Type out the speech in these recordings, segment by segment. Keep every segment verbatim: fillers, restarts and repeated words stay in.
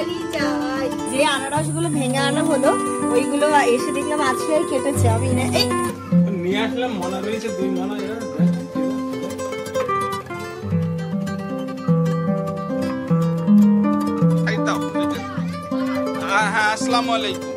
যে আনারস গুলো ভেঙে আনা হলো ওইগুলো এসে দেখলাম আজকে কেটেছে। আমি নিয়ে আসলাম মনে রয়েছে দুই মনে। হ্যাঁ, আসসালামু আলাইকুম।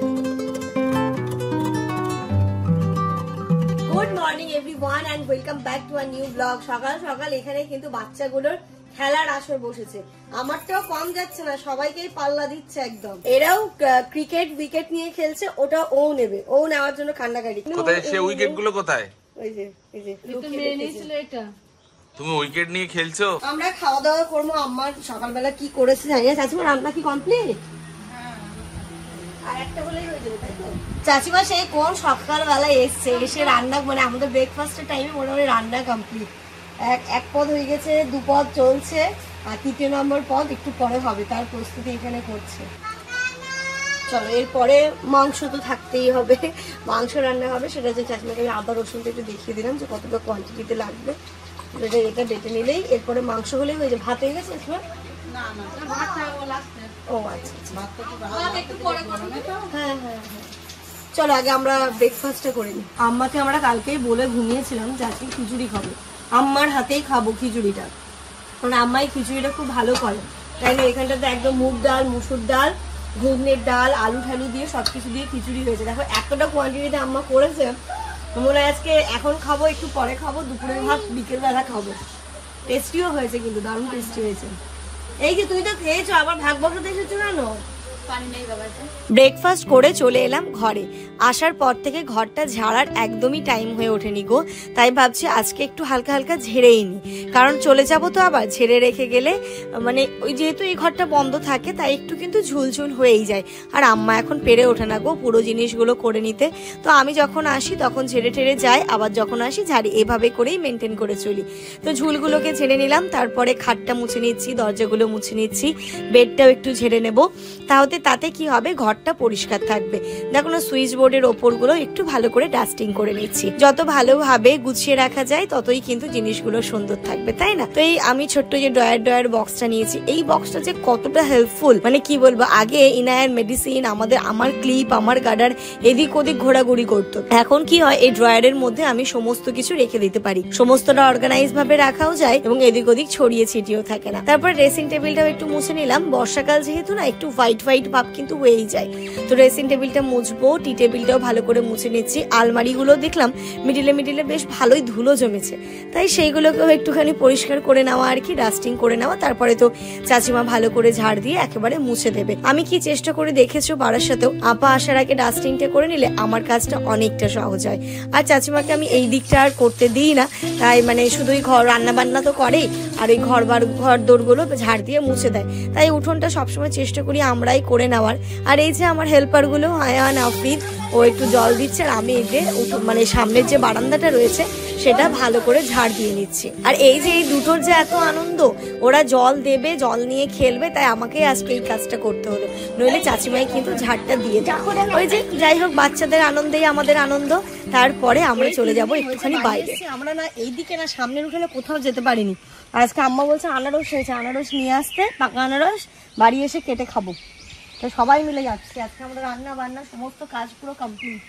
Good morning everyone and welcome back to a new blog. সকাল সকাল এখানে কিন্তু বাচ্চাগুলোর খেলার আসর বসেছে। আমারটাও কম যাচ্ছে না, সবাইকেই পাল্লা দিচ্ছে একদম। এরাও ক্রিকেট উইকেট নিয়ে খেলছে, ওটা ও নেবে, ও নেওয়ার জন্য কান্নাকাটি। কোথায় সে উইকেট গুলো কোথায়? ওই যে এই যে এটা তুমি উইকেট নিয়ে খেলছো? আমরা খাওয়া দাওয়া করবো। আমার সকালবেলা কি করেছে জানি না। চাচিমা রান্না কি কমপ্লিট? আর একটা বলেই হয়ে যাবে, তাই তো? চাচিমা সেই কোন সকালবেলা এসছে, এসে রান্না মানে আমাদের ব্রেকফাস্টের টাইমে মোটামুটি রান্না কমপ্লিট। এক এক পদ হয়ে গেছে, দু পদ চলছে, আর তৃতীয় নম্বর পদ একটু পরে হবে, তার প্রস্তুতি এখানে করছে। চলো এরপরে মাংস তো থাকতেই হবে, মাংস রান্না হবে। সেটা যে চাচিমাকে আমি আদা রসুনটা একটু দেখিয়ে দিলাম যে কতটা কোয়ান্টিটিতে লাগবে। এটা এটা ডেটে নিলেই এরপরে মাংস হলে হয়ে যাবে। ভাত হয়ে গেছে? ও আচ্ছা হ্যাঁ হ্যাঁ হ্যাঁ চলো আগে আমরা ব্রেকফাস্টটা করে নিই। আম্মাকে আমরা কালকেই বলে ঘুমিয়েছিলাম যে আজকে খিচুড়ি খাবো, আম্মার হাতেই খাবো খিচুড়িটা, কারণ আম্মাই খিচুড়িটা খুব ভালো করে। তাই না? এখানটাতে একদম মুগ ডাল, মুসুর ডাল, ঘুগনের ডাল, আলু ঠালু দিয়ে সবকিছু দিয়ে খিচুড়ি হয়েছে। দেখো এতটা কোয়ান্টিটিতে আম্মা করেছে, মনে হয় আজকে এখন খাবো, একটু পরে খাবো, দুপুরের ভাত বিকেলবেলা খাবো। টেস্টিও হয়েছে, কিন্তু দারুণ টেস্টি হয়েছে। এই যে তুই তো খেয়েছো, আবার ভাগ বসাতে এসেছো কেন? ব্রেকফাস্ট করে চলে এলাম ঘরে। আসার পর থেকে ঘরটা ঝাড়ার একদমই টাইম হয়ে ওঠেনি গো, তাই ভাবছি আজকে একটু হালকা হালকা ঝেড়েই নি, কারণ চলে যাব তো আবার। ঝেড়ে রেখে গেলে মানে ওই যেহেতু এই ঘরটা বন্ধ থাকে তাই একটু কিন্তু ঝুলঝুল হয়েই যায়, আর আম্মা এখন পেরে ওঠে না গো পুরো জিনিসগুলো করে নিতে। তো আমি যখন আসি তখন ঝেড়ে ঠেড়ে যাই, আবার যখন আসি ঝাড়ি, এভাবে করেই মেনটেন করে চলি। তো ঝুলগুলোকে ঝেড়ে নিলাম, তারপরে খাটটা মুছে নিচ্ছি, দরজাগুলো মুছে নিচ্ছি, বেডটাও একটু ঝেড়ে নেবো। তাহলে তাতে কি হবে, ঘরটা পরিষ্কার থাকবে। দেখো না, সুইচ বোর্ডের ওপরগুলো একটু ভালো করে ডাস্টিং করে নিচ্ছি। যত ভালোভাবে গুছিয়ে রাখা যায় ততই কিন্তু জিনিসগুলো সুন্দর থাকবে, তাই না? তো এই আমি ছোট্ট যে ড্রয়ার ড্রয়ার বক্সটা নিয়েছি, এই বক্সটা যে কতটা হেল্পফুল, মানে কি বলবো। আগে ইনায়ের মেডিসিন, আমাদের আমার ক্লিপ, আমার গার্ডার এদিক ওদিক ঘোরাঘুরি করতো। এখন কি হয়, এই ড্রয়ারের মধ্যে আমি সমস্ত কিছু রেখে দিতে পারি, সমস্তটা অর্গানাইজ ভাবে রাখাও যায় এবং এদিক ওদিক ছড়িয়ে ছিটিয়েও থাকে না। তারপর ড্রেসিং টেবিলটাও একটু মুছে নিলাম। বর্ষাকাল যেহেতু না, একটু হোয়াইট হোয়াইট ভাব কিন্তু হয়েই যায়। তো ড্রেসিং টেবিলটা মুছবো, টি টেবিলটাও ভালো করে মুছে নিচ্ছি। আলমারিগুলো দেখলাম মিডিলে মিডিলে বেশ ভালোই ধুলো জমেছে, তাই সেইগুলোকেও একটুখানি পরিষ্কার করে নেওয়া আর কি, ডাস্টিং করে নেওয়া। তারপরে তো চাচিমা ভালো করে ঝাড় দিয়ে একেবারে মুছে দেবে। আমি কি চেষ্টা করে দেখেছো, বাড়ার সাথেও আপা আসার আগে ডাস্টিংটা করে নিলে আমার কাজটা অনেকটা সহজ হয়। আর চাচিমাকে আমি এই দিকটা আর করতে দিই না, তাই মানে শুধুই ঘর রান্না বান্না তো করেই, আর ওই ঘর বার ঘর দোরগুলো ঝাড় দিয়ে মুছে দেয়। তাই উঠোনটা সবসময় চেষ্টা করি আমরাই করে নেওয়ার। আর এই যে আমার হেল্পার গুলো আয়ান, আফরিদ, ও একটু জল দিচ্ছে, আর আমি এই যে মানে সামনের যে বারান্দাটা রয়েছে সেটা ভালো করে ঝাড় দিয়ে নিচ্ছি। আর এই যে এই দুটোর যে এত আনন্দ, ওরা জল দেবে, জল নিয়ে খেলবে, তাই আমাকেই আজকে এই কাজটা করতে হলো, নইলে চাচিমাই কিন্তু ঝাড়টা দিয়ে দেয়। ওই যে যাই হোক, বাচ্চাদের আনন্দেই আমাদের আনন্দ। তারপরে আমরা চলে যাব একটুখানি বাইরে। আমরা না এইদিকে না সামনের উঠোনে কোথাও যেতে পারিনি। আজকে আম্মা বলছে আনারস হয়েছে, আনারস নিয়ে আসতে, পাকা আনারস, বাড়ি এসে কেটে খাবো। তো সবাই মিলে যাচ্ছি আজকে। আমরা রান্না বান্না সমস্ত কাজ পুরো কমপ্লিট।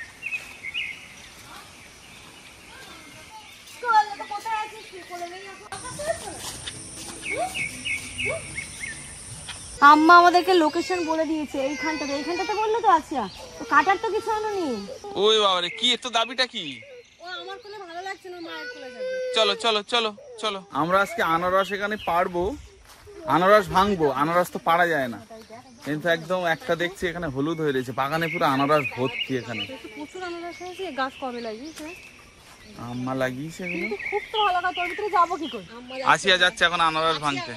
আম্মা আমাদেরকে লোকেশন বলে দিয়েছে, এইখানটাতে। এইখানটাতে বললো তো আচ্ছা, তো কাটার তো কিছু আনোনি। ওই বাবা রে, কি এত দাবিটা কি? ও আমার কোলে ভালো লাগছে না, মায়ের কোলে যাবে। চলো চলো চলো চলো। আমরা আজকে আনারস এখানে পারবো, আনারস ভাঙবো। আনারস তো পারা যায় না, কিন্তু একদম একটা দেখছি এখানে হলুদ হয়ে রয়েছে, বাগানে পুরো আনারস ভর্তি। এখানে প্রচুর আনারস হয়েছে। গাছ কবে লাগিয়েছে? আম্মা লাগিয়েছে এগুলো। খুব তো ভালো কথা, তোর ভিতরে যাবো কি করে? আসিয়া যাচ্ছে এখন আনারস ভাঙতে।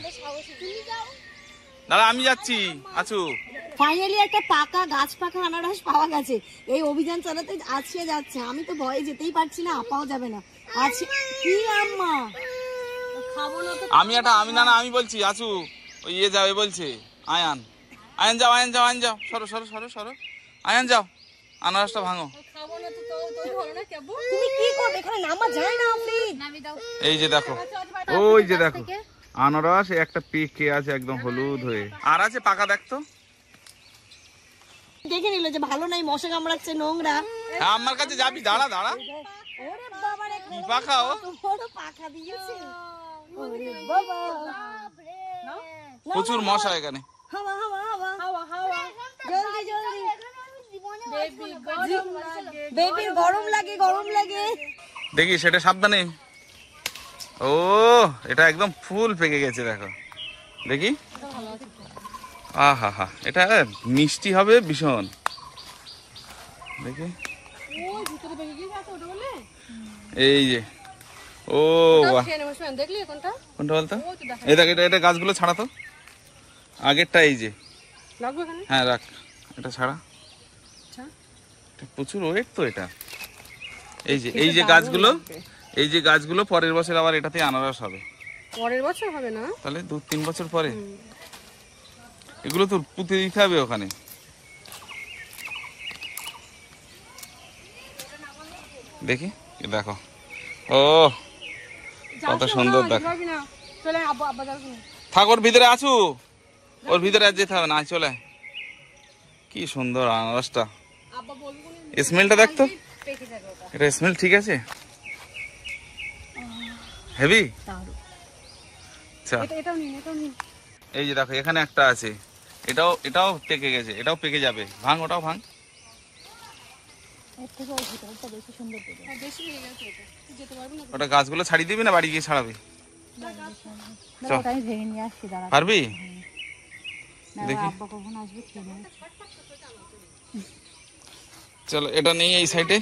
দাদা আমি যাচ্ছি। আছু ফাইনালি একটা পাকা গাছ পাকা আনারস পাওয়া গেছে। এই অভিযান চালাতে আসিয়া যাচ্ছে। আমি তো ভয়ে যেতেই পারছি না, আপাও যাবে না। আছি কি আম্মা খাবো না তো। আমি একটা আমি না না আমি বলছি আছু ওই ইয়ে যাবে বলছে। আয়ান আয়ান যাও আয়ান যাও আয়ান যাও সরো সরো সরো সরো আয়ান যাও, আনারসটা ভাঙো। খাবো না তো, তো ভালো না কেবল। তুমি কি করবে এখানে? নামা যায় না আফরিদ। নামি দাও। এই যে দেখো, ওই যে দেখো আনারস, একটা পেকে আছে একদম হলুদ হয়ে, আর আছে পাকা। দেখতো দেখে নিল যে ভালো নাই, মশা কামড়াচ্ছে, নোংরা। আমার কাছে যাবি, দাঁড়া দাঁড়া। ওরে বাবা রে, কি পাখা ও? বড় পাখা দিয়েছে। ওরে বাবা, প্রচুর মশা এখানে। হাওয়া হাওয়া হাওয়া হাওয়া হাওয়া, জলদি জলদি। বেবির গরম লাগে, গরম লাগে। দেখি সেটা সাবধানে। ও এটা একদম ফুল পেকে গেছে, দেখো দেখি। আহা হা, এটা মিষ্টি হবে ভীষণ। দেখি এই যে, ও বাহ, কোনটা বলতো? এই দেখ, এটা এটা গাছগুলো ছাড়া তো, আগেরটা এই যে। হ্যাঁ রাখ, এটা ছাড়া। প্রচুর ওয়েট তো এটা। এই যে এই যে গাছগুলো, এই যে গাছগুলো পরের বছর আবার এটাতে আনারস হবে। পরের বছর হবে না, তাহলে দু তিন বছর পরে। এগুলো তো পুঁতে দিতে হবে ওখানে। দেখি দেখো, ও কত সুন্দর দেখো। থাক, ওর ভিতরে আছু, ওর ভিতরে আর যেতে হবে না, চলে। কি সুন্দর আনারসটা, স্মেলটা দেখতো। এটা স্মেল ঠিক আছে, হেভি। এই যে দেখো, এখানে একটা আছে, এটাও এটাও পেকে গেছে, এটাও পেকে যাবে। ভাঙ, ওটাও ভাঙ। ওটা গাছগুলো ছাড়িয়ে দিবি না বাড়ি গিয়ে ছাড়াবি? পারবি? দেখি চলো, এটা নেই এই সাইডে।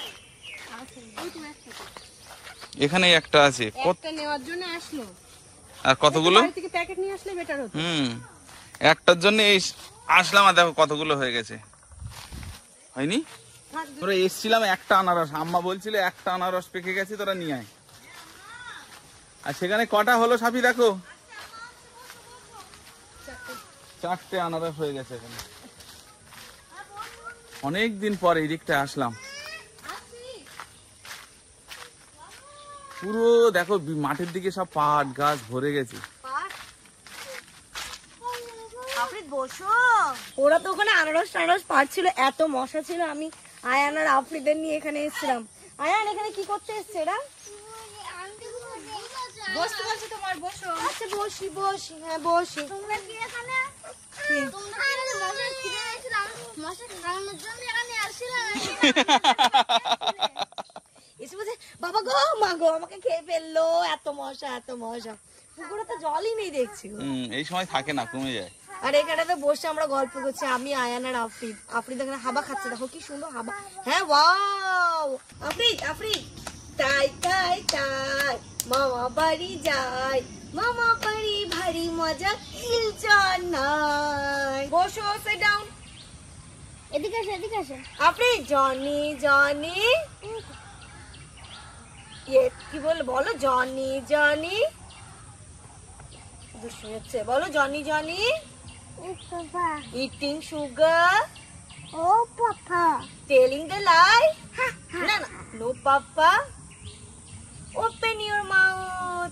এখানে একটা আছে, নেওয়ার জন্য আসলো। আর কতগুলো? প্যাকেট নিয়ে আসলে বেটার হতো। হুম, একটার জন্য এই আসলাম, আর দেখো কতগুলো হয়ে গেছে। হয়নি? তোরা এসছিলাম একটা আনারস, আম্মা বলছিল একটা আনারস পেকে গেছে, তোরা নিয়ে আয়। আর সেখানে কটা হলো সাফি দেখো, চারটে আনারস হয়ে গেছে এখানে। অনেকদিন পরে এই দিকটা আসলাম। পুরো দেখো মাঠের দিকে সব পাট গাছ ভরে গেছে। ওরা তো ওখানে আনারস টানারস পাচ্ছিল, এত মশা ছিল। আমি আয়ান আর আফ্রিদের নিয়ে এখানে এসেছিলাম। আয়ান এখানে কি করতে এসছে এরা? বসতে বলছি তোমার, বসো। আচ্ছা বসি বসি, হ্যাঁ বসি। তোমরা কি এখানে তোমরা কি মশা ছিঁড়ে গেছিলাম, মশা খাওয়ানোর জন্য এখানে আসছিলাম। এসে বলছে বাবা গো, মা গো, আমাকে খেয়ে ফেললো, এত মশা এত মশা। পুকুরে তো জলই নেই দেখছি। হুম, এই সময় থাকে না, কমে যায়। আর এখানে বসে আমরা গল্প করছি, আমি আয়ান আর আফরিদ। আফরিদ এখানে হাবা খাচ্ছে, দেখো কি সুন্দর হাবা। হ্যাঁ ওয়াও, আফরিদ আফরিদ, তাই তাই তাই মামা বাড়ি যাই, মামা বাড়ি ভারী মজা, কিলচন নাই। বসো, সিট ডাউন। এদিকে আসো, এদিকে আসো। আফরিদ, জনি জনি, ये কি বল বলো, জনি জনি। দুষ্টু হচ্ছে, বলো Johnny Johnny. Papa, eating sugar, oh papa, telling the lie, না না, no papa, open your mouth.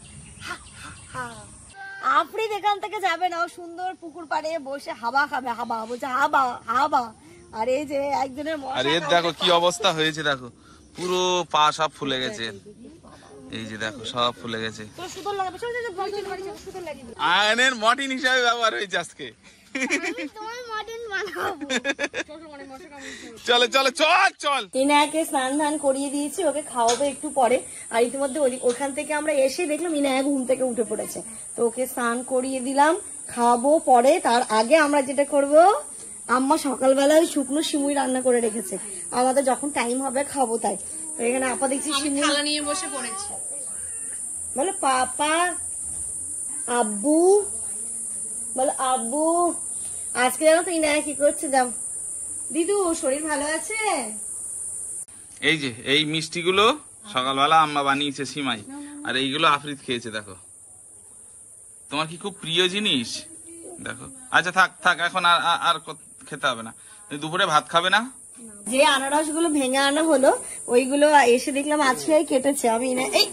Afrid এখান থেকে যাবে না, ও সুন্দর পুকুর পাড়ে বসে হাবা খাবে, হাবা বলছে হাবা হাবা। আর এই যে একজনের মশা, আর এর দেখো কি অবস্থা হয়েছে, দেখো পুরো পা সব ফুলে গেছে। এই যে দেখো সব ফুলে গেছে। তোর সুন্দর লাগাবে, চল চল বাড়ি চল, বাড়ি চল, সুন্দর লাগিয়ে দে। আয়নের মর্টিন হিসাবে ব্যবহার হয়েছে আজকে। আমি তোমার মডেল বানাবো। চলে চলে চল চল। ইনায়াকে স্নান ধান করিয়ে দিয়েছি, ওকে খাওয়াবো একটু পরে। আর ইতিমধ্যে ওখান থেকে আমরা এসে দেখলাম ইনায়া ঘুম থেকে উঠে পড়েছে, তো ওকে স্নান করিয়ে দিলাম, খাওয়াবো পরে। তার আগে আমরা যেটা করব, আম্মা সকালবেলা ওই শুকনো সিমুই রান্না করে রেখেছে, আমাদের যখন টাইম হবে খাবো তাই। তো এখানে আপা দেখছি সিমুই থালা নিয়ে বসে পড়েছি। বলে পাপা, আব্বু, বলে আব্বু। আজকে জানো তো ইনায়া কি করছে, যাও দিদু, শরীর ভালো আছে? এই যে এই মিষ্টিগুলো সকালবেলা আম্মা বানিয়েছে সিমাই, আর এইগুলো আফরিদ খেয়েছে। দেখো তোমার কি খুব প্রিয় জিনিস, দেখো। আচ্ছা থাক থাক, এখন আর আর খেতে হবে না। দুপুরে ভাত খাবে না? যে আনারস গুলো ভেঙে আনা হলো, ওইগুলো এসে দেখলাম আজকে কেটেছে। আমি না এই,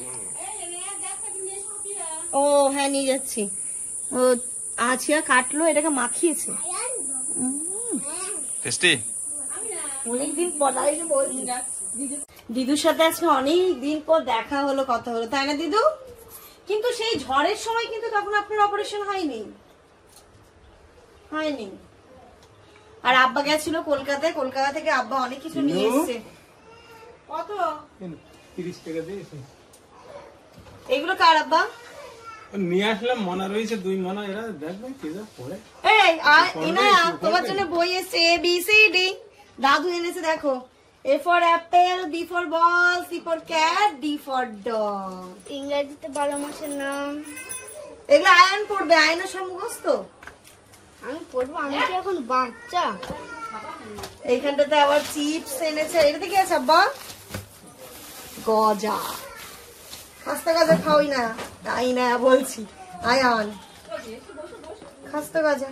ও হ্যাঁ নিয়ে যাচ্ছি। ও আছিয়া কাটলো, এটাকে মাখিয়েছে। টেস্টি? অনেকদিন পর তাই তো বলছি দিদুর সাথে আজকে অনেক দিন পর দেখা হলো, কথা হলো, তাই না দিদু? কিন্তু সেই ঝড়ের সময় কিন্তু তখন আপনার অপারেশন হয়নি হয়নি আর আব্বা গেছিল কলকাতায়, কলকাতা থেকে আব্বা অনেক কিছু নিয়ে এসেছে। কত? তিরিশ টাকা দিয়েছে। এগুলো কার আব্বা? নিয়ে আসলাম, মনে রয়েছে দুই মনা, এরা দেখবে কি যা পড়ে। এই আর এনা তোমার জন্য বই এসে এ বি সি ডি, দাদু এনেছে দেখো। A for apple, B for ball, C for cat, D for dog. ইংরেজিতে বারো মাসের নাম। এগুলো আয়ন পড়বে, আয়নের সব মুখস্থ। আমি পড়বো, আমি কি এখন বাচ্চা? এইখানটাতে আবার চিপস এনেছে। এটাতে কি আছে আব্বা? গজা। খাস্তা গজা খাওই না, তাই না বলছি। আয়ান খাস্তা গজা।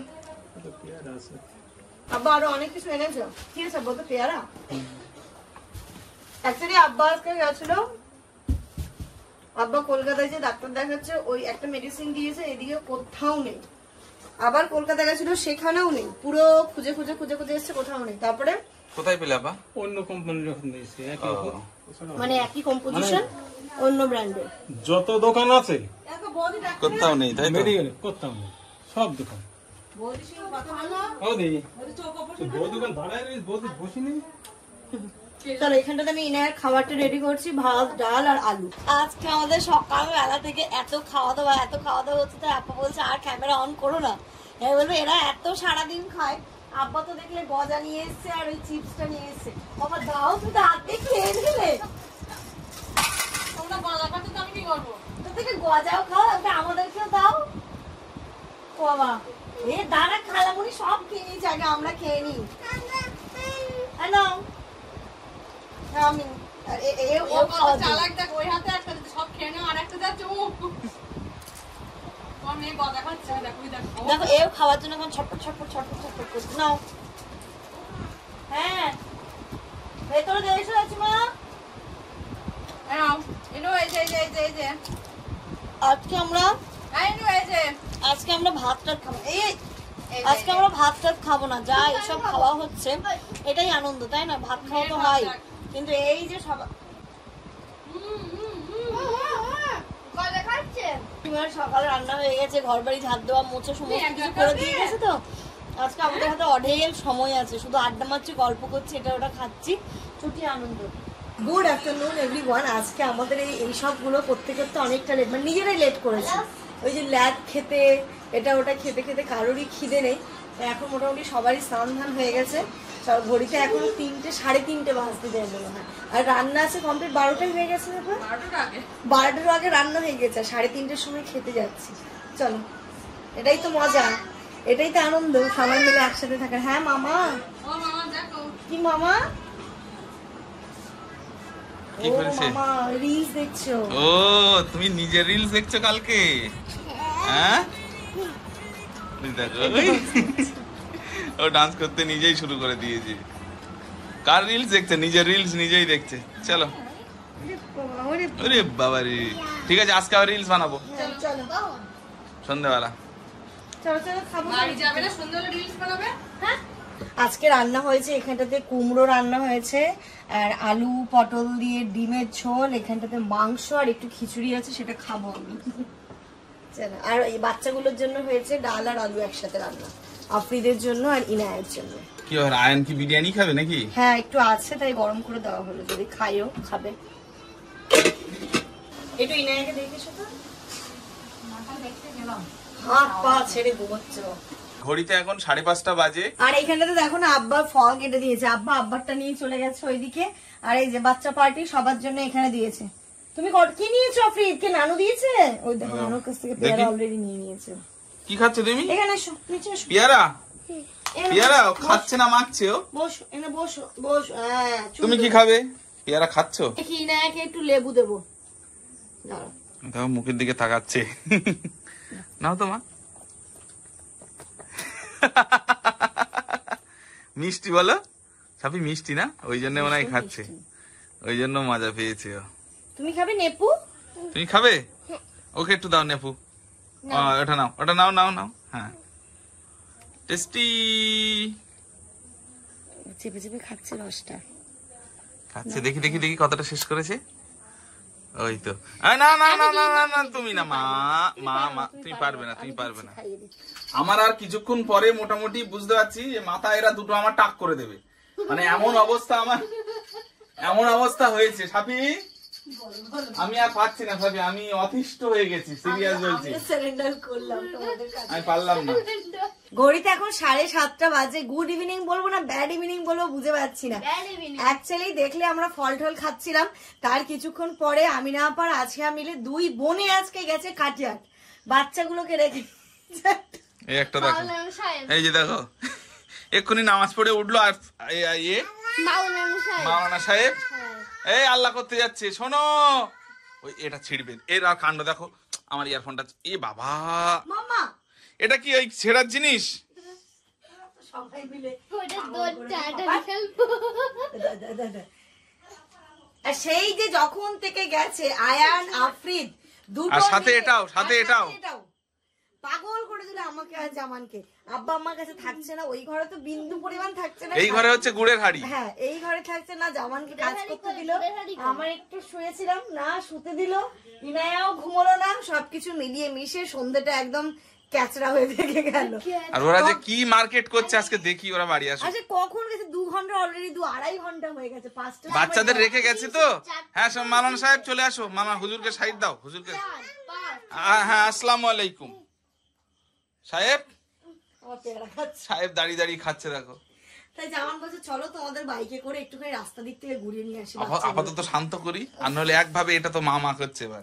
আব্বা আরো অনেক কিছু এনেছো। কি আছে বলতো? পেয়ারা। অ্যাকচুয়ালি আব্বা আজকে গেছিল, আব্বা কলকাতায় যে ডাক্তার দেখাচ্ছে, ওই একটা মেডিসিন দিয়েছে, এদিকে কোথাও নেই। আবার কলকাতা গেছিল, সেখানেও নেই। পুরো খুঁজে খুঁজে খুঁজে খুঁজে এসছে, কোথাও নেই। তারপরে কোথায় পেলে আপা? অন্য কোম্পানি যখন দিয়েছে, একই ও। মানে একই কম্পোজিশন, অন্য ব্র্যান্ডের। যত দোকান আছে কোথাও নেই, তাই তো? মেডিকেল করতাম না, সব দোকান। বৌদি বউ দোকান ভাড়ায় রয়েছে, বৌদি বসিনি। চলো এখানটাতে আমি ইনায়ের খাবারটা রেডি করছি, ভাত ডাল আর আলু। আজকে আমাদের সকালবেলা থেকে এত খাওয়া দাওয়া এত খাওয়া দাওয়া হচ্ছে, তাই আব্বা বলছে আর ক্যামেরা অন করো না। হ্যাঁ বলবে এরা এত সারাদিন খায়। আব্বা তো দেখলে গজা নিয়ে এসছে আর ওই চিপসটা নিয়ে এসছে। বাবা দাও, তুমি তো হাতে খেয়ে দিলে। তোমরা গজা খাচ্ছ তো আমি কি করবো? তো থেকে গজাও খাও, একটা আমাদেরকেও দাও। ও বাবা এ দাঁড়া, খালামুনি সব খেয়ে নিয়েছে, আগে আমরা খেয়ে নিই। হ্যালো আমি দেখো এও খাওয়ার জন্য এখন ছটপট ছটপট ছটপট ছটপট করছে। নাও। হ্যাঁ ভেতরে দিয়ে এসে আছি মা। আজকে আমরা আজকে আমরা ভাত টাত খাবো। এই আজকে আমরা ভাত টাত খাবো না, যা এসব খাওয়া হচ্ছে এটাই আনন্দ, তাই না? ভাত খাওয়া তো হয়, কিন্তু এই যে সব সকালে রান্না হয়ে গেছে, ঘর বাড়ি ঝাড় দেওয়া মোছা সমস্ত কিছু করে দিয়ে গেছে। তো আজকে আমাদের হাতে অঢেল সময় আছে, শুধু আড্ডা মারছি, গল্প করছি, এটা ওটা খাচ্ছি, ছুটি আনন্দ। Good afternoon everyone. আজকে আমাদের এই এই সবগুলো করতে করতে অনেকটা লেট, মানে নিজেরাই লেট করেছি। ওই যে ল্যাদ খেতে, এটা ওটা খেতে খেতে কারোরই খিদে নেই। এখন মোটামুটি সবারই স্নান ধান হয়ে গেছে। সব ঘড়িতে এখন তিনটে সাড়ে তিনটে বাজতে দেয় মনে হয়। আর রান্না আছে কমপ্লিট, বারোটাই হয়ে গেছে। বারোটার আগে রান্না হয়ে গেছে, আর সাড়ে তিনটের সময় খেতে যাচ্ছি। চলো, এটাই তো মজা, এটাই তো আনন্দ, সবাই মিলে একসাথে থাকা। হ্যাঁ মামা। কি মামা? কি করেছে? মামা রিলস দেখছো? ও তুমি নিজের রিলস দেখছো কালকে? হ্যাঁ দেখো, ও ডান্স করতে নিজেই শুরু করে দিয়েছে। কার রিলস দেখছে? নিজের রিলস নিজেই দেখছে। চলো। আরে বাবা রে, ঠিক আছে আজকে আবার রিলস বানাবো চলো সন্ধ্যাবেলা। চলো চলো খাবো। আজকে রান্না হয়েছে এখানটাতে কুমড়ো রান্না হয়েছে, আর আলু পটল দিয়ে ডিমের ঝোল, এখানটাতে মাংস আর একটু খিচুড়ি আছে, সেটা খাবো আমি। চলো, আর এই বাচ্চাগুলোর জন্য হয়েছে ডাল আর আলু একসাথে রান্না, আফরিদের জন্য আর ইনায়ের জন্য। কি আর আয়ন কি বিরিয়ানি খাবে নাকি? হ্যাঁ একটু আছে, তাই গরম করে দেওয়া হলো, যদি খাইও খাবে। একটু ইনায়াকে দেখেছো তো, হাত পা ছেড়ে ঘুমোচ্ছে। ঘড়িতে এখন সাড়ে পাঁচটা বাজে। আর এইখানটাতে দেখো না আব্বা ফল কেটে দিয়েছে, আব্বা আব্বারটা নিয়ে চলে গেছে ওইদিকে। আর এই যে বাচ্চা পার্টি সবার জন্য এখানে দিয়েছে। তুমি কি নিয়েছো আফরিদ? কে নানু দিয়েছে? ওই দেখো নানুর কাছ থেকে পেয়ারা অলরেডি নিয়ে নিয়েছে। কি খাচ্ছ তুমি? এখানে এসো, নিচে এসো। পেয়ারা? পেয়ারা খাচ্ছে না মাখছে ও? বসো এনে বসো বসো। হ্যাঁ তুমি কি খাবে? পেয়ারা খাচ্ছো? কি না একটু লেবু দেবো, দাঁড়াও। দেখো মুখের দিকে তাকাচ্ছে। নাও তো মা। মিষ্টি বলো? সাপি মিষ্টি না, ওই জন্য মনে হয় খাচ্ছে, ওই জন্য মজা পেয়েছে ও। তুমি খাবে নেপু? তুমি খাবে? ওকে একটু দাও নেপু। ওটা নাও, ওটা নাও নাও নাও। হ্যাঁ টেস্টি। চেপে চেপে খাচ্ছে রসটা। খাচ্ছে, দেখি দেখি দেখি কতটা শেষ করেছে। ওই তো। আ, না না না না না না তুমি না মা মা মা তুমি পারবে না, তুমি পারবে না। আমার আর কিছুক্ষণ পরে মোটামুটি বুঝতে পারছি যে মাথা এরা দুটো আমার টাক করে দেবে, মানে এমন অবস্থা আমার, এমন অবস্থা হয়েছে সাপি, আমি আর পাচ্ছি না সাপি, আমি অতিষ্ঠ হয়ে গেছি, সিরিয়াস বলছি, সারেন্ডার করলাম তোমাদের কাছে। আমি পারলাম না। ঘড়িতে এখন সাড়ে সাতটা বাজে। গুড ইভিনিং বলবো না ব্যাড ইভিনিং বলবো বুঝে পাচ্ছি না। অ্যাকচুয়ালি দেখলে আমরা ফল টল খাচ্ছিলাম, তার কিছুক্ষণ পরে আমিনা আপার আছিয়া মিলে দুই বোনে আজকে গেছে কাটিয়াট, বাচ্চাগুলোকে রেখে। এই একটা দেখো, এই যে দেখো এক্ষুনি নামাজ পড়ে উঠলো আর ইয়ে মাওলানা সাহেব এই আল্লাহ করতে যাচ্ছে, শোনো ওই এটা ছিড়বে, এর আর কাণ্ড দেখো, আমার ইয়ারফোনটা, এ বাবা মামা এটা কি ওই ছেঁড়ার জিনিস? সবাই মিলে আর সেই যে যখন থেকে গেছে আয়ান আফরিদ দুটো, আর সাথে এটাও, সাথে এটাও পাগল করে দিল আমাকে আর জামানকে। আব্বা আমার কাছে থাকছে না, ওই ঘরে তো বিন্দু পরিমাণ থাকছে না। এই ঘরে হচ্ছে গুড়ের হাড়ি, হ্যাঁ এই ঘরে থাকছে না, জামানকে কাজ করতে দিল, আমার একটু শুয়েছিলাম না, শুতে দিল, ইনায়াও ঘুমোলো না, সবকিছু মিলিয়ে মিশে সন্ধ্যেটা একদম ক্যাচরা হয়ে থেকে গেল। আর ওরা যে কি মার্কেট করছে আজকে দেখি, ওরা বাড়ি আসে। আচ্ছা কখন গেছে? দু ঘন্টা অলরেডি, দু আড়াই ঘন্টা হয়ে গেছে, পাঁচটা বাচ্চাদের রেখে গেছে তো। হ্যাঁ সব মালানা সাহেব চলে আসো, মামা হুজুরকে সাইড দাও, হুজুরকে। হ্যাঁ আসসালামু আলাইকুম সাহেব। সাহেব দাঁড়িয়ে দাঁড়িয়ে খাচ্ছে দেখো। তাই জামান বলছে চলো তোমাদের বাইকে করে একটুখানি রাস্তা দিক থেকে ঘুরিয়ে নিয়ে আসি, আপাতত শান্ত করি, আর নাহলে একভাবে এটা তো মা মা করছে এবার।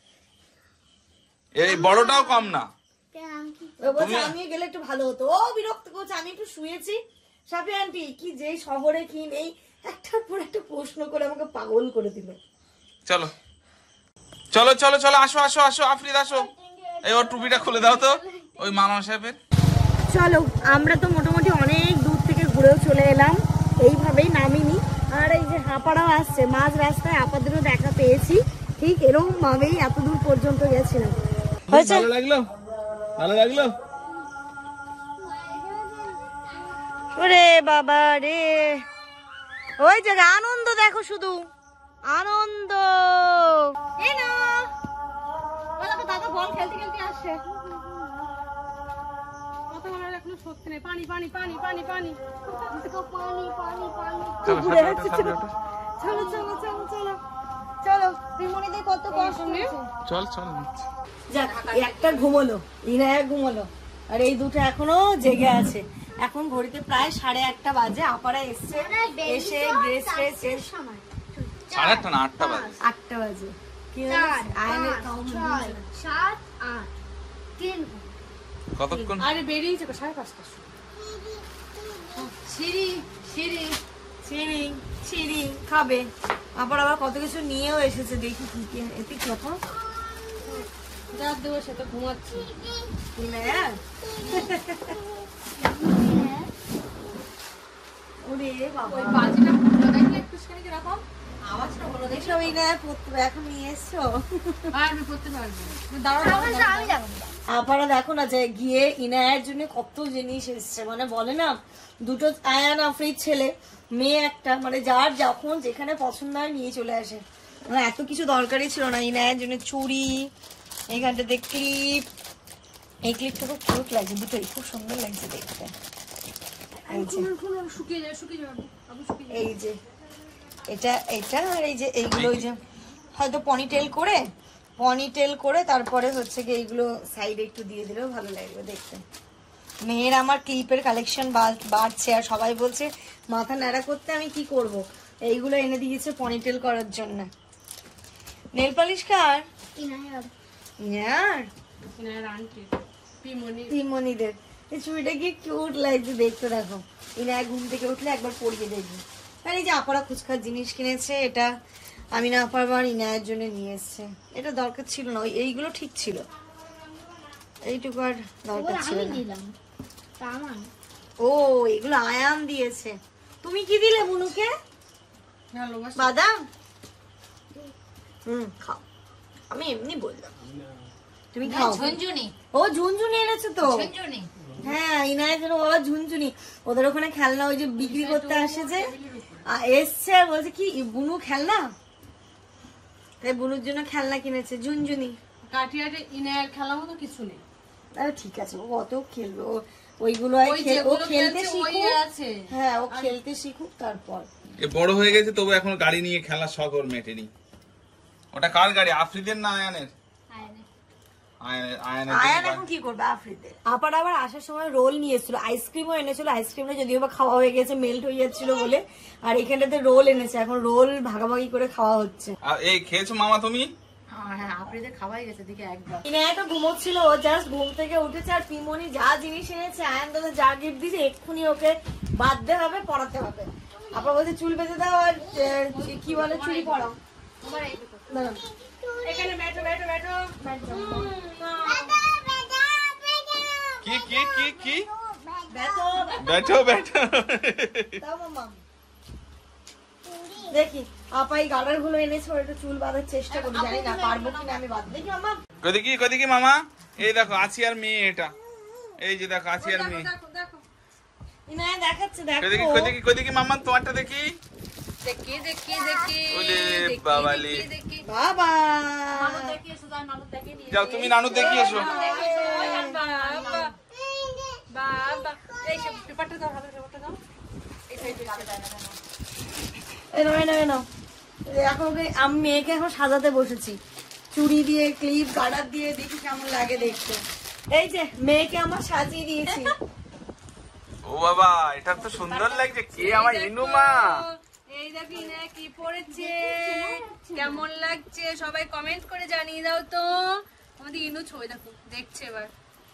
এই বড়টাও কম না, আমি গেলে একটু ভালো হতো। ও বিরক্ত করছে, আমি একটু শুয়েছি। সাফি আন্টি কি যে শহরে কি নেই, একটার পর একটা প্রশ্ন করে আমাকে পাগল করে দিল। চলো চলো চলো চলো আসো আসো আসো আফরিদ আসো, এই ওর টুপিটা খুলে দাও তো ওই মামা সাহেবের। চলো আমরা তো মোটামুটি অনেক দূর থেকে ঘুরেও চলে এলাম, এইভাবেই নামিনি। আর এই যে হাঁপাড়াও আসছে মাঝ রাস্তায়, আপাদেরও দেখা পেয়েছি, ঠিক এরকম ভাবেই এত দূর পর্যন্ত গেছিলাম। ভালো লাগলো, ভালো লাগলো। ওরে বাবা রে, ওই জায়গা আনন্দ দেখো, শুধু আনন্দ। এই না দাদা বল খেলতে খেলতে আসছে, কথা বলার এখনো সত্যি নেই। পানি পানি পানি পানি পানি পানি পানি পানি ঘুরে যাচ্ছে। চলো চলো চলো চলো চলো চলো, বিমনিদের কত কষ্ট। চল চল যাক একটা ঘুমোলো, ইনায়া ঘুমোলো, আর এই দুটো এখনো জেগে আছে। এখন ঘড়িতে প্রায় সাড়ে আটটা বাজে। আপারা এসছে, এসে ড্রেস ট্রেস চেঞ্জ, সাড়ে আটটা না আটটা বাজে, আটটা বাজে। কি সাত আট তিন কতক্ষণ? আরে বেরিয়েছে তো সাড়ে পাঁচটা। সিঁড়ি সিঁড়ি সিঁড়ি সিঁড়ি খাবে। আবার আবার কত কিছু নিয়েও এসেছে, দেখি কি কি এতে কত যার দেবো সে তো ঘুমাচ্ছে। ইনায়া ওরে বাবা, ওই বাজিটা ফুটলো দেখলে একটু খানিক এরকম আওয়াজটা হলো দেখো। ইনায়া পড়তে এখন নিয়ে এসছো, আর আমি করতে পারবো দাঁড়াও। আমি যাবো আপনারা দেখো না যে গিয়ে ইনায়ার জন্য কত জিনিস এসছে, মানে বলে না দুটো আয়ান আফরিদ ছেলে মেয়ে একটা, মানে যার যখন যেখানে পছন্দ হয় নিয়ে চলে আসে। মানে এত কিছু দরকারই ছিল না। ইনায়ার জন্য চুড়ি, এইখানটাতে ক্লিপ, এই ক্লিপটা খুব কিউট লাগছে, দুটোই খুব সুন্দর লাগছে দেখতে। এই যে শুকিয়ে যাবে শুকিয়ে যাবে আবু শুকিয়ে যাবে। এই যে এটা এটা আর এই যে এইগুলো ওই যে হয়তো পনিটেল করে পনিটেল করে তারপরে হচ্ছে কি এইগুলো সাইডে একটু দিয়ে দিলেও ভালো লাগবে দেখতে। মেয়ের আমার ক্লিপের কালেকশন বাড়ছে, আর সবাই বলছে মাথা ন্যাড়া করতে আমি কি করব, এইগুলো এনে দিয়েছে পনিটেল করার জন্য। নেল পালিশ কার? ইনায়ার ইয়ার ইনায়ার আন্টি পিমনি তিমনিদের। এই চুড়িটা কি কিউট লাগছে দেখতে, দেখো। ইনায়া ঘুম থেকে উঠলে একবার পরিয়ে দেখবি। আর এই যে আপারা খুচখার জিনিস কিনেছে, এটা আমি না পারবার ইনায়ের জন্য নিয়ে এসছে। এটা দরকার ছিল না, ওই এইগুলো ঠিক ছিল, এইটুকু আর দরকার ছিল আমি না। দিলাম তামান ও এগুলো আয়ান দিয়েছে। তুমি কি দিলে বুনুকে? ভালোবাসা বাদাম। হুম খাও, আমি এমনি বললাম তুমি খাও। ঝুনঝুনি ও ঝুনঝুনি এনেছো তো? ঝুনঝুনি হ্যাঁ ইনায়ের জন্য বাবা ঝুনঝুনি, ওদের ওখানে খেলনা ওই যে বিক্রি করতে আসে যে আ- এসছে বলছে কি বুনু খেলনা, তাই বুনুর জন্য খেলনা কিনেছে ঝুনঝুনি। কাঠিয়াটে ইনায়ের খেলার মতো কিছু নেই। আরে ঠিক আছে, ও অত খেলবে, ও ওইগুলো ওই ও যেগুলো খেলতে খেলছে ওই শিখুক। আছে। হ্যাঁ ও খেলতে শিখুক তারপর। এ বড় হয়ে গেছে তবু এখন গাড়ি নিয়ে খেলার শখ ওর মেটেনি। ওটা কার গাড়ি, আফ্রিদের না আয়ানের? আয়ানের আয়ানের আয়ান জন্য এখন কি করবে আফ্রিদে। আপার আবার আসার সময় রোল নিয়ে এসেছিল, আইসক্রিমও এনেছিল, আইসক্রিমটা যদিও বা খাওয়া হয়ে গেছে মেল্ট হয়ে যাচ্ছিল বলে, আর এখানটাতে রোল এনেছে, এখন রোল ভাগাভাগি করে খাওয়া হচ্ছে। আর এই খেয়েছো মামা তুমি? হ্যাঁ হ্যাঁ আপনাদের খাওয়াই গেছে দিকে একবার। ইনায়া তো ঘুমোচ্ছিল, ও জাস্ট ঘুম থেকে উঠেছে, আর পিমনি যা জিনিস এনেছে আয়ান দাদা যা গিফট দিয়েছে এক্ষুনি ওকে বাঁধতে হবে, পড়াতে হবে। আপনার বলছে চুল বেঁধে দাও আর আহ, কি বলে চুড়ি পরাও। দাঁড়াও। এখানে ব্যাটো ব্যাটো ব্যাটো ব্যাটো কি কি কি কি ব্যাটো बैठो बैठो দাও মামা। দেখি আপাই গার্ডার গুলো এনেছে, ওর একটু চুল বাঁধার চেষ্টা করি, জানি না পারবো কিনা আমি বাঁধ। দেখি মামা কদিকি কদিকি মামা, এই দেখো আছি আর মেয়ে, এটা এই যে দেখো আছি আর মেয়ে। দেখো দেখো ইনায়া দেখাচ্ছে, দেখো কদিকি কদিকি কদিকি মামা তোমারটা দেখি। দেখি দেখি দেখি ওলে দেখি, বাবালে। দেখি, দেখি। বাবা নানু দেখি এসো, যাও, নানু দেখে নিয়ে যাও তুমি নানু দেখি এসো। দেখি এসো, ওই বাবা, বাবা। এই সব পেপারটা দাও, হাতে পেপারটা দাও। এই সাইডে রাখা যায় না কেন? এনো এনো এনো এখন ওকে আমি মেয়েকে এখন সাজাতে বসেছি, চুড়ি দিয়ে ক্লিপ গার্ডার দিয়ে, দেখি কেমন লাগে দেখতে। এই যে মেয়েকে আমার সাজিয়ে দিয়েছি। ও বাবা এটা তো সুন্দর লাগছে, কে আমার ইনু মা? এই দেখি না কি পড়েছে, কেমন লাগছে সবাই কমেন্ট করে জানিয়ে দাও তো। আমাদের ইনু ছয় দেখো দেখছে এবার।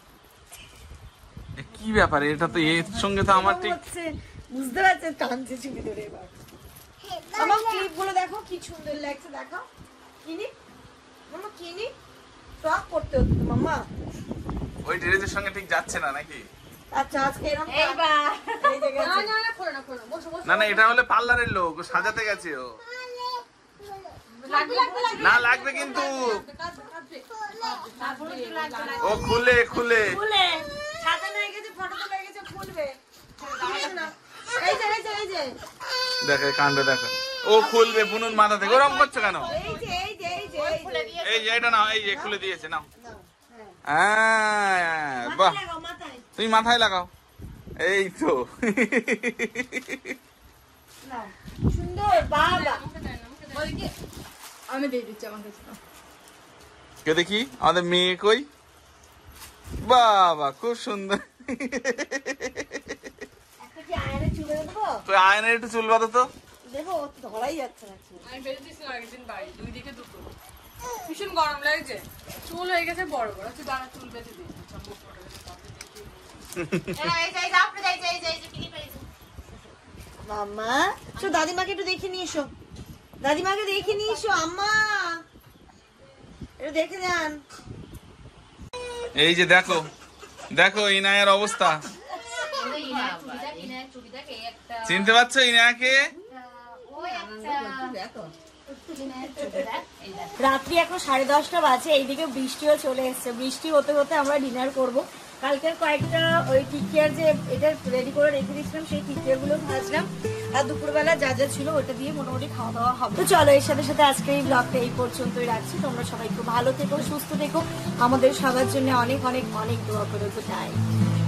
এ কি ব্যাপার, এটা তো এর সঙ্গে তো আমার ঠিক হচ্ছে, বুঝতে পারছেন টানছে চুড়ি ধরে। এবার আমার ক্লিপ গুলো দেখো কি সুন্দর লাগছে, দেখো কিনি মামা কিনি টক করতে হতো মামা। ওই ড্রেসের সঙ্গে ঠিক যাচ্ছে না নাকি? আচ্ছা আজকে এরকম এইবার এই যে না গেছে। না না খোলো না খোলো না, বসো বসো। না না এটা হলে পার্লারের লোক, ও সাজাতে গেছে ও। লাগবে লাগবে লাগবে। না লাগবে কিন্তু, কাঁদবে, কাঁদবে। ও খুলে খুলে খুলে সাজানো হয়ে গেছে, ফটো তোলা হয়ে গেছে, খুলবে। খুলবে না। এই যে এই যে এই যে দেখে কাণ্ড দেখো, ও খুলবে বুনুর মাথা থেকে। ওরম করছো কেন? এই যে এই যে এই যে এই যে এই যে এটা নাও, এই যে খুলে দিয়েছে নাও। নাও, হ্যাঁ। হ্যাঁ বাহ, মাথায় লাগাও, মাথায় তুমি মাথায় লাগাও। এই তো নাও। সুন্দর বাবা। বলে কি আমি দিয়ে দিচ্ছি আমার কাছে। কে দেখি আমাদের মেয়ে কই? বাবা খুব সুন্দর। একটা কি আয়নে চুলে দেবো? তো আয়নের একটু চুল বাঁধো তো। দেখো ও তো ধরাই যাচ্ছে না চুল। আমি বেঁধে দিয়েছিলাম আগের দিন বাড়ি, দুই দিকে দুটো। ভীষণ গরম লাগছে, চুল হয়ে গেছে বড় বড়। তুই দাঁড়া, চুল বেঁধে দিই। মামা তো দাদিমাকে একটু দেখে নিয়ে এসো, দাদিমাকে দেখে নিয়ে এসো। আম্মা একটু দেখে যান। এই যে দেখো দেখো ইনায়ের অবস্থা, চিনতে পারছো ইনায়াকে? রাত্রি এখন সাড়ে দশটা বাজে, এইদিকে বৃষ্টিও চলে এসছে। বৃষ্টি হতে হতে আমরা ডিনার করব। কালকের কয়েকটা ওই টিকিয়ার যে এটা রেডি করে রেখে দিয়েছিলাম, সেই টিকিয়ার গুলো ভাজলাম, আর দুপুরবেলা যা যা ছিল ওটা দিয়ে মোটামুটি খাওয়া দাওয়া হবে। তো চলো এর সাথে সাথে আজকে এই ব্লগটা এই পর্যন্তই রাখছি। তোমরা সবাই খুব ভালো থেকো, সুস্থ থেকো, আমাদের সবার জন্য অনেক অনেক অনেক দোয়া করো। Good night.